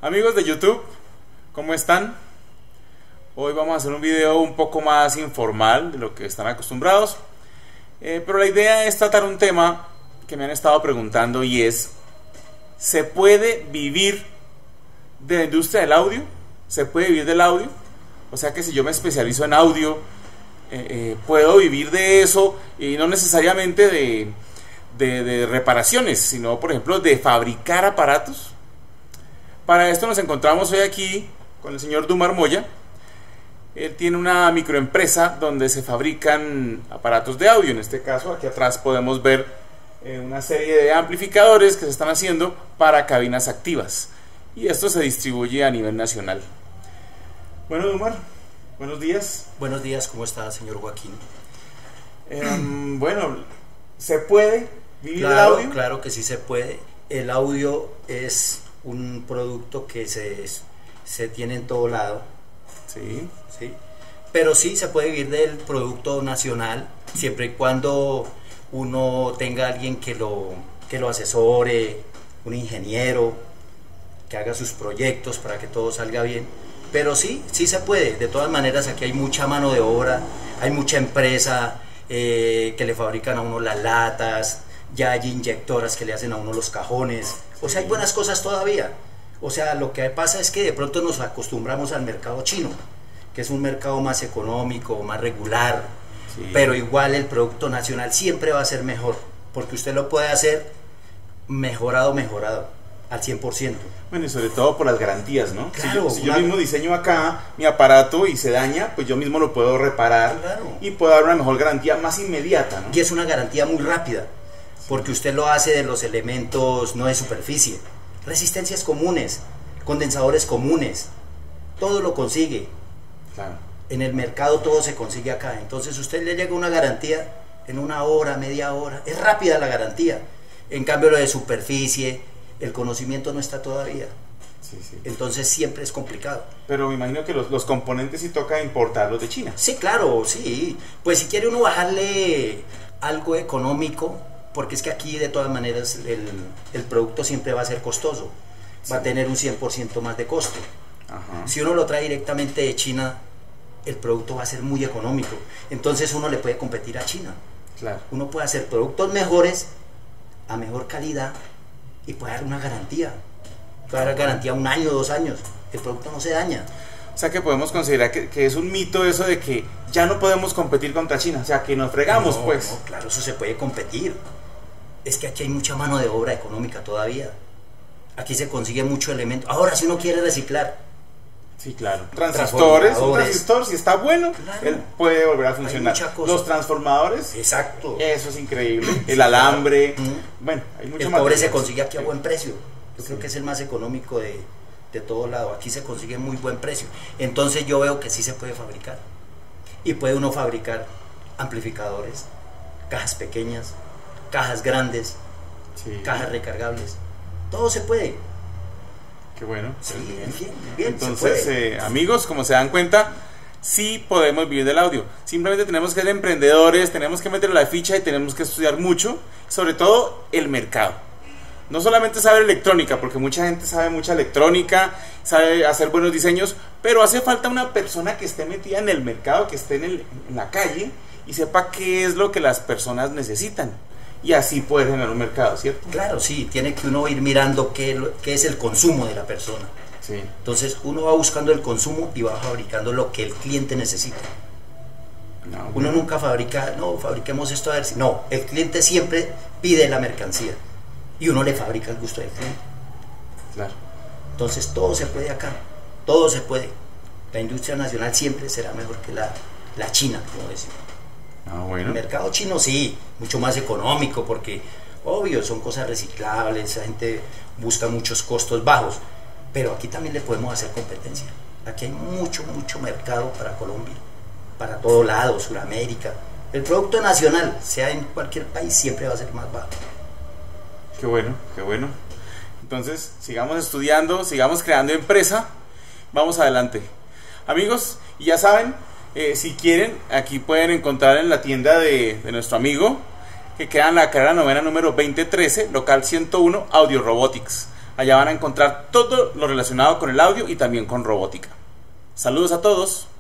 Amigos de YouTube, ¿cómo están? Hoy vamos a hacer un video un poco más informal de lo que están acostumbrados, pero la idea es tratar un tema que me han estado preguntando y es: ¿se puede vivir de la industria del audio? ¿Se puede vivir del audio? O sea que si yo me especializo en audio, puedo vivir de eso, y no necesariamente de reparaciones, sino por ejemplo de fabricar aparatos. Para esto nos encontramos hoy aquí con el señor Dumar Moya. Él tiene una microempresa donde se fabrican aparatos de audio. En este caso, aquí atrás podemos ver una serie de amplificadores que se están haciendo para cabinas activas, y esto se distribuye a nivel nacional. Bueno, Dumar, buenos días. Buenos días, ¿cómo está, señor Joaquín? Bueno, ¿se puede vivir del Claro, audio? claro que sí se puede. El audio es un producto que se tiene en todo lado, Sí. ¿sí? Pero sí se puede vivir del producto nacional, siempre y cuando uno tenga alguien que lo asesore, un ingeniero, que haga sus proyectos para que todo salga bien. Pero sí se puede. De todas maneras, aquí hay mucha mano de obra, hay mucha empresa que le fabrican a uno las latas, ya hay inyectoras que le hacen a uno los cajones. O sea, hay buenas cosas todavía. O sea, lo que pasa es que de pronto nos acostumbramos al mercado chino, que es un mercado más económico, más regular, Sí. pero igual el producto nacional siempre va a ser mejor, porque usted lo puede hacer mejorado, al 100%. Bueno, y sobre todo por las garantías, ¿no? Claro, si yo mismo diseño acá mi aparato y se daña, pues yo mismo lo puedo reparar. Claro. Y puedo dar una mejor garantía más inmediata, ¿no? Y es una garantía muy rápida, porque usted lo hace de los elementos no de superficie, resistencias comunes, condensadores comunes, todo lo consigue. Claro. En el mercado todo se consigue acá. Entonces usted le llega una garantía en una hora, media hora, es rápida la garantía. En cambio lo de superficie, el conocimiento no está todavía, Sí. entonces siempre es complicado. Pero me imagino que los componentes sí toca importarlos de China. Sí, claro, sí. Pues si quiere uno bajarle algo económico, porque es que aquí de todas maneras el producto siempre va a ser costoso, va a tener un 100% más de costo. Ajá. Si uno lo trae directamente de China, el producto va a ser muy económico, entonces uno le puede competir a China. Claro. Uno puede hacer productos mejores, a mejor calidad, y puede dar una garantía. Puede dar garantía 1 año, 2 años, el producto no se daña. O sea que podemos considerar que es un mito eso de que ya no podemos competir contra China. O sea, que nos fregamos, No, pues. no, claro, eso se puede competir. Es que aquí hay mucha mano de obra económica todavía. Aquí se consigue mucho elemento. Ahora, si uno quiere reciclar, Sí, claro. Transistores, un Transformadores. transistor, si está bueno, Claro. él puede volver a funcionar. mucha cosa. Los transformadores, exacto. eso es increíble. El alambre, Ujú. bueno, hay mucho El más. cobre se consigue aquí a buen precio. Yo Sí. creo que es el más económico de todo lado. Aquí se consigue muy buen precio. Entonces yo veo que sí se puede fabricar. Y puede uno fabricar amplificadores, cajas pequeñas, cajas grandes, Sí. cajas recargables. Todo se puede. Qué bueno. Sí, Bien. bien, Entonces, se puede. amigos, como se dan cuenta, sí podemos vivir del audio. Simplemente tenemos que ser emprendedores, tenemos que meterle la ficha y tenemos que estudiar mucho, sobre todo el mercado. No solamente saber electrónica, porque mucha gente sabe mucha electrónica, sabe hacer buenos diseños, pero hace falta una persona que esté metida en el mercado, que esté en la calle y sepa qué es lo que las personas necesitan. Y así poder generar un mercado, ¿cierto? Claro, sí, tiene que uno ir mirando qué es el consumo de la persona. Sí. Entonces uno va buscando el consumo y va fabricando lo que el cliente necesita. No, Uno nunca fabrica, no, fabriquemos esto a ver si... No, el cliente siempre pide la mercancía y uno le fabrica el gusto del cliente. claro. Entonces todo se puede acá, todo se puede. La industria nacional siempre será mejor que la China, como decimos. Ah, El bueno. mercado chino sí, mucho más económico porque, obvio, son cosas reciclables, la gente busca muchos costos bajos, pero aquí también le podemos hacer competencia. Aquí hay mucho mercado para Colombia, para todo lado, Sudamérica. El producto nacional, sea en cualquier país, siempre va a ser más bajo. Qué bueno, qué bueno. Entonces, sigamos estudiando, sigamos creando empresa, vamos adelante. Amigos, y ya saben, si quieren, aquí pueden encontrar en la tienda de nuestro amigo, que queda en la carrera novena número 2013, local 101, Audio Robotics. Allá van a encontrar todo lo relacionado con el audio y también con robótica. Saludos a todos.